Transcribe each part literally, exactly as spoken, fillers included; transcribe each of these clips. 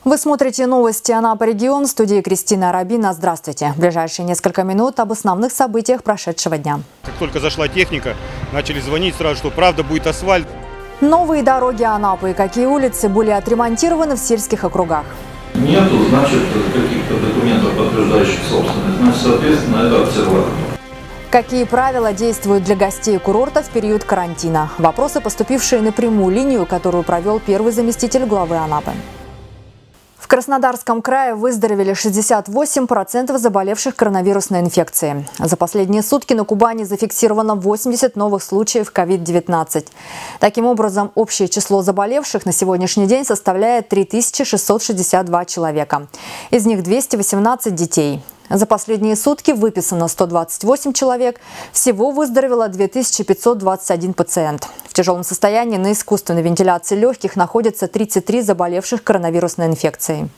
Вы смотрите новости Анапа регион. В студии Кристина Арабина. Здравствуйте. В ближайшие несколько минут об основных событиях прошедшего дня. Как только зашла техника, начали звонить сразу, что правда будет асфальт. Новые дороги Анапы и какие улицы были отремонтированы в сельских округах. Нету, значит, каких-то документов, подтверждающих собственность. Значит, соответственно, это обсерватор. Какие правила действуют для гостей курорта в период карантина? Вопросы, поступившие на прямую линию, которую провел первый заместитель главы Анапы. В Краснодарском крае выздоровели шестьдесят восемь процентов заболевших коронавирусной инфекцией. За последние сутки на Кубани зафиксировано восемьдесят новых случаев ковид девятнадцать. Таким образом, общее число заболевших на сегодняшний день составляет три тысячи шестьсот шестьдесят два человека. Из них двести восемнадцать детей. За последние сутки выписано сто двадцать восемь человек. Всего выздоровело две тысячи пятьсот двадцать один пациент. В тяжелом состоянии на искусственной вентиляции легких находятся тридцать три заболевших коронавирусной инфекцией.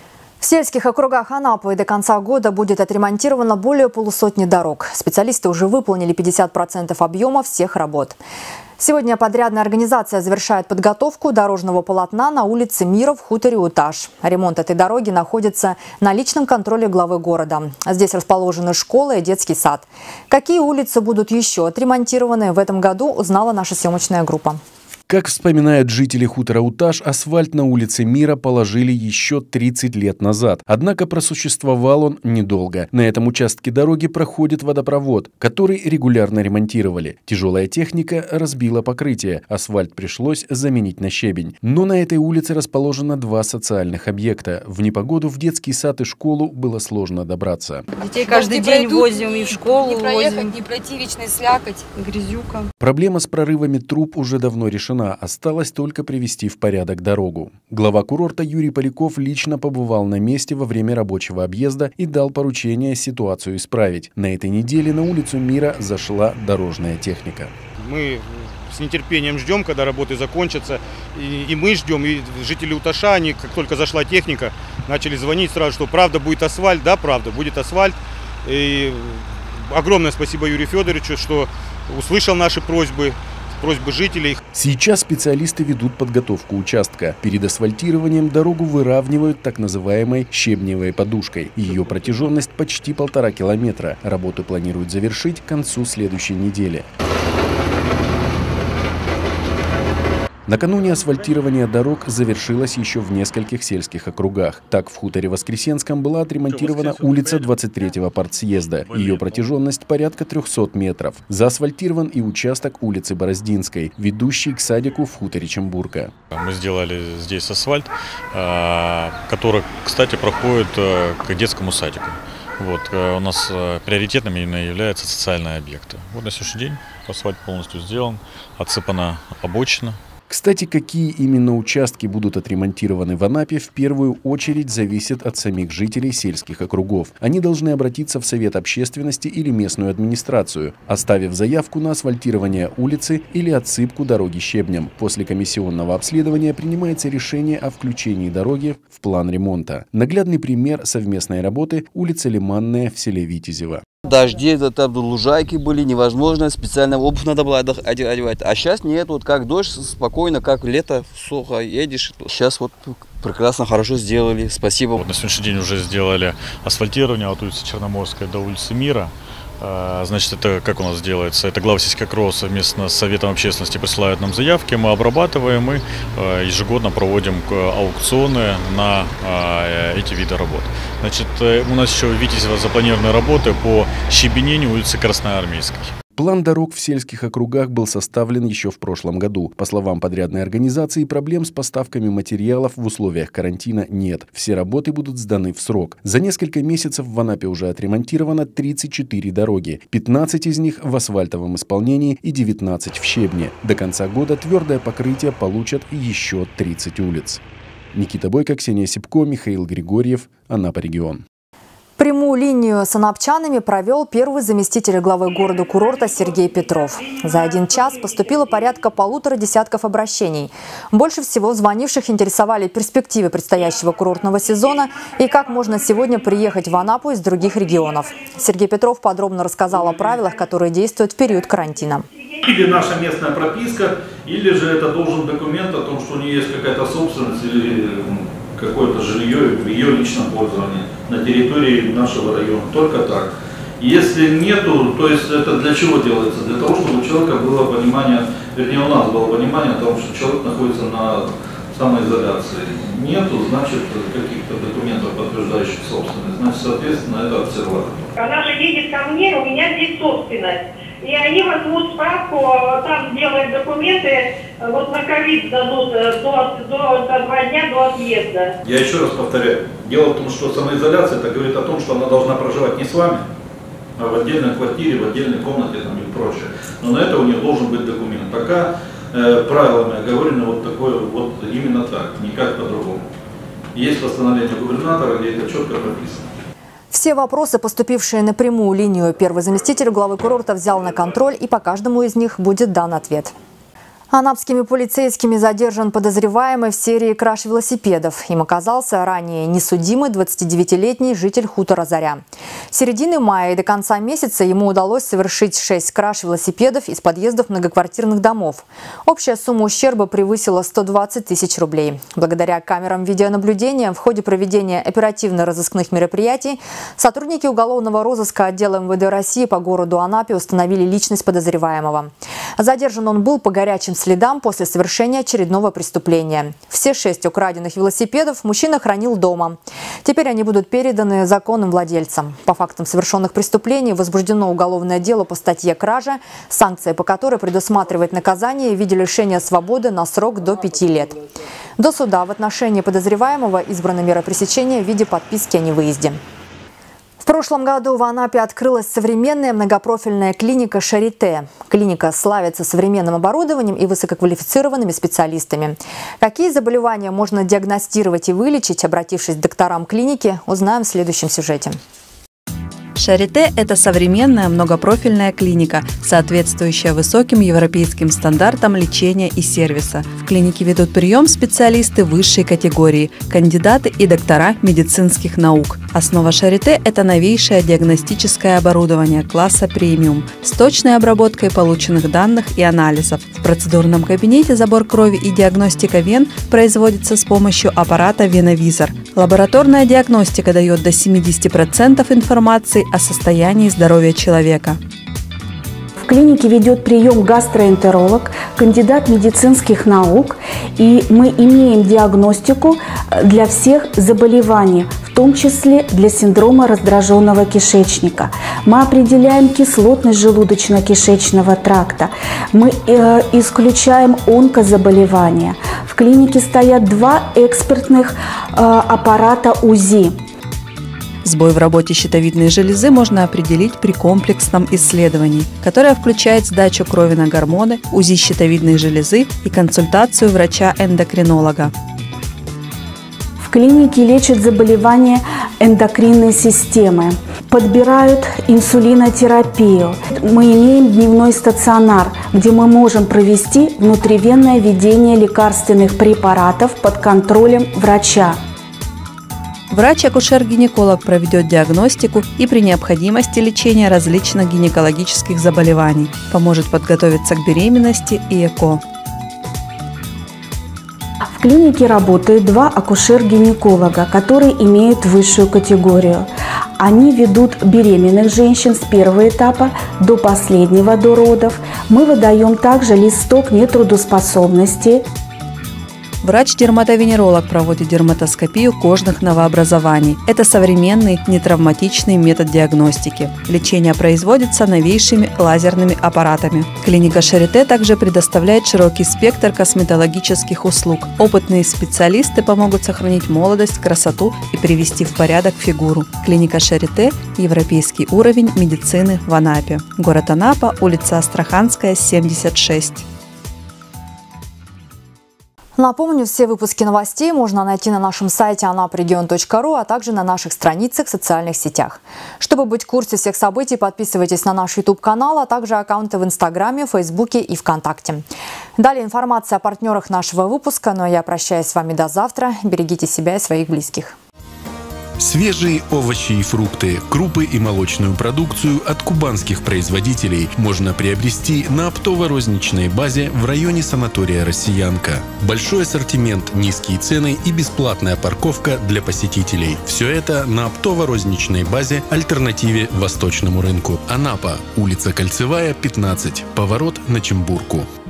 В сельских округах Анапы до конца года будет отремонтировано более полусотни дорог. Специалисты уже выполнили пятьдесят процентов объема всех работ. Сегодня подрядная организация завершает подготовку дорожного полотна на улице Мира в хуторе Уташ. Ремонт этой дороги находится на личном контроле главы города. Здесь расположены школа и детский сад. Какие улицы будут еще отремонтированы в этом году, узнала наша съемочная группа. Как вспоминают жители хутора Уташ, асфальт на улице Мира положили еще тридцать лет назад. Однако просуществовал он недолго. На этом участке дороги проходит водопровод, который регулярно ремонтировали. Тяжелая техника разбила покрытие. Асфальт пришлось заменить на щебень. Но на этой улице расположено два социальных объекта. В непогоду в детский сад и школу было сложно добраться. Детей каждый не день пройдут, возим и в школу не проехать, возим. не пройти, вечная слякоть, грязюка. Проблема с прорывами труб уже давно решена. Осталось только привести в порядок дорогу. Глава курорта Юрий Поляков лично побывал на месте во время рабочего объезда и дал поручение ситуацию исправить. На этой неделе на улицу Мира зашла дорожная техника. Мы с нетерпением ждем, когда работы закончатся. И, и мы ждем, и жители Уташа, они, как только зашла техника, начали звонить сразу, что правда будет асфальт. Да, правда, будет асфальт. И огромное спасибо Юрию Федоровичу, что услышал наши просьбы. просьбы жителей. Сейчас специалисты ведут подготовку участка. Перед асфальтированием дорогу выравнивают так называемой щебневой подушкой. Ее протяженность почти полтора километра. Работы планируют завершить к концу следующей недели. Накануне асфальтирование дорог завершилось еще в нескольких сельских округах. Так, в хуторе Воскресенском была отремонтирована улица двадцать третьего партсъезда. Ее протяженность порядка трёхсот метров. Заасфальтирован и участок улицы Бороздинской, ведущий к садику в хуторе Чембурка. Мы сделали здесь асфальт, который, кстати, проходит к детскому садику. Вот, у нас приоритетными именно являются социальные объекты. Вот на сегодняшний день асфальт полностью сделан, отсыпана обочина. Кстати, какие именно участки будут отремонтированы в Анапе, в первую очередь зависит от самих жителей сельских округов. Они должны обратиться в Совет общественности или местную администрацию, оставив заявку на асфальтирование улицы или отсыпку дороги щебнем. После комиссионного обследования принимается решение о включении дороги в план ремонта. Наглядный пример совместной работы – улица Лиманная в селе Витязево. Дожди, там лужайки были, невозможно, специально обувь надо было одевать. А сейчас нет, вот как дождь, спокойно, как лето, сухо едешь. Сейчас вот прекрасно, хорошо сделали, спасибо. Вот на сегодняшний день уже сделали асфальтирование от улицы Черноморской до улицы Мира. Значит, это как у нас делается? Это глава сельских округов совместно с Советом общественности присылают нам заявки, мы обрабатываем и ежегодно проводим аукционы на эти виды работ. Значит, у нас еще в Витязево запланированы работы по щебенению улицы Красноармейской. План дорог в сельских округах был составлен еще в прошлом году. По словам подрядной организации, проблем с поставками материалов в условиях карантина нет. Все работы будут сданы в срок. За несколько месяцев в Анапе уже отремонтировано тридцать четыре дороги. пятнадцать из них в асфальтовом исполнении и девятнадцать в щебне. До конца года твердое покрытие получат еще тридцать улиц. Никита Бойко, Ксения Сипко, Михаил Григорьев, Анапа регион. Прямую линию с анапчанами провел первый заместитель главы города-курорта Сергей Петров. За один час поступило порядка полутора десятков обращений. Больше всего звонивших интересовали перспективы предстоящего курортного сезона и как можно сегодня приехать в Анапу из других регионов. Сергей Петров подробно рассказал о правилах, которые действуют в период карантина. Или наша местная прописка, или же это должен документ о том, что у нее есть какая-то собственность или какое-то жилье в ее личном пользовании на территории нашего района. Только так. Если нету, то есть это для чего делается? Для того, чтобы у человека было понимание, вернее у нас было понимание о том, что человек находится на самоизоляции. Нету, значит, каких-то документов, подтверждающих собственность. Значит, соответственно, это обсерватор. Она же едет ко мне, у меня здесь собственность. И они возьмут справку, там делают документы, вот на ковид дадут до, до, до два дня до отъезда. Я еще раз повторяю. Дело в том, что самоизоляция это говорит о том, что она должна проживать не с вами, а в отдельной квартире, в отдельной комнате там, и прочее. Но на это у нее должен быть документ. Пока э, правилами оговорено вот такое, вот именно так, никак по-другому. Есть постановление губернатора, где это четко прописано. Все вопросы, поступившие на прямую линию, первый заместитель главы курорта взял на контроль, и по каждому из них будет дан ответ. Анапскими полицейскими задержан подозреваемый в серии краж велосипедов. Им оказался ранее несудимый двадцатидевятилетний житель хутора Заря. С середины мая и до конца месяца ему удалось совершить шесть краж велосипедов из подъездов многоквартирных домов. Общая сумма ущерба превысила сто двадцать тысяч рублей. Благодаря камерам видеонаблюдения в ходе проведения оперативно-розыскных мероприятий сотрудники уголовного розыска отдела эм вэ дэ России по городу Анапе установили личность подозреваемого. Задержан он был по горячим следам после совершения очередного преступления. Все шесть украденных велосипедов мужчина хранил дома. Теперь они будут переданы законным владельцам. По фактам совершенных преступлений возбуждено уголовное дело по статье «Кража», санкция по которой предусматривает наказание в виде лишения свободы на срок до пяти лет. До суда в отношении подозреваемого избрана мера пресечения в виде подписки о невыезде. В прошлом году в Анапе открылась современная многопрофильная клиника «Шарите». Клиника славится современным оборудованием и высококвалифицированными специалистами. Какие заболевания можно диагностировать и вылечить, обратившись к докторам клиники, узнаем в следующем сюжете. Шарите – это современная многопрофильная клиника, соответствующая высоким европейским стандартам лечения и сервиса. В клинике ведут прием специалисты высшей категории, кандидаты и доктора медицинских наук. Основа Шарите – это новейшее диагностическое оборудование класса премиум с точной обработкой полученных данных и анализов. В процедурном кабинете забор крови и диагностика вен производится с помощью аппарата «Веновизор». Лабораторная диагностика дает до семидесяти процентов информации о состоянии здоровья человека. В клинике ведет прием гастроэнтеролог, кандидат медицинских наук, и мы имеем диагностику для всех заболеваний, в том числе для синдрома раздраженного кишечника. Мы определяем кислотность желудочно-кишечного тракта, мы э, исключаем онкозаболевания. В клинике стоят два экспертных э, аппарата УЗИ. Сбой в работе щитовидной железы можно определить при комплексном исследовании, которое включает сдачу крови на гормоны, УЗИ щитовидной железы и консультацию врача-эндокринолога. В клинике лечат заболевания эндокринной системы, подбирают инсулинотерапию. Мы имеем дневной стационар, где мы можем провести внутривенное введение лекарственных препаратов под контролем врача. Врач-акушер-гинеколог проведет диагностику и при необходимости лечения различных гинекологических заболеваний, поможет подготовиться к беременности и ЭКО. В клинике работают два акушер-гинеколога, которые имеют высшую категорию. Они ведут беременных женщин с первого этапа до последнего, до родов. Мы выдаем также листок нетрудоспособности. Врач-дерматовенеролог проводит дерматоскопию кожных новообразований. Это современный нетравматичный метод диагностики. Лечение производится новейшими лазерными аппаратами. Клиника Шарите также предоставляет широкий спектр косметологических услуг. Опытные специалисты помогут сохранить молодость, красоту и привести в порядок фигуру. Клиника Шарите – европейский уровень медицины в Анапе. Город Анапа, улица Астраханская, семьдесят шесть. Напомню, все выпуски новостей можно найти на нашем сайте anaprегион точка ру, а также на наших страницах в социальных сетях. Чтобы быть в курсе всех событий, подписывайтесь на наш YouTube-канал, а также аккаунты в Инстаграме, Фейсбуке и ВКонтакте. Далее информация о партнерах нашего выпуска, но я прощаюсь с вами до завтра. Берегите себя и своих близких. Свежие овощи и фрукты, крупы и молочную продукцию от кубанских производителей можно приобрести на оптово-розничной базе в районе санатория «Россиянка». Большой ассортимент, низкие цены и бесплатная парковка для посетителей. Все это на оптово-розничной базе «Альтернативе Восточному рынку». Анапа, улица Кольцевая, пятнадцать, поворот на Чембурку.